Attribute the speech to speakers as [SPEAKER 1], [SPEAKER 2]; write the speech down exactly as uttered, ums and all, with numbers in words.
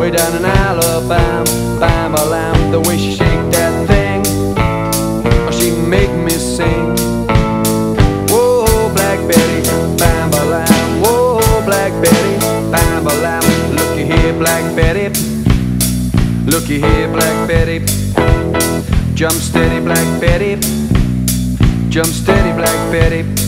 [SPEAKER 1] way down in Alabama, bam, a lamb. The way she shake that thing, oh, she make me sing. Whoa, Black Betty, bam, a lamb. Whoa, Black Betty, bam, a lamb. Looky here, Black Betty. Looky here, Black Betty. Jump steady, Black Betty. Jump steady, Black Betty.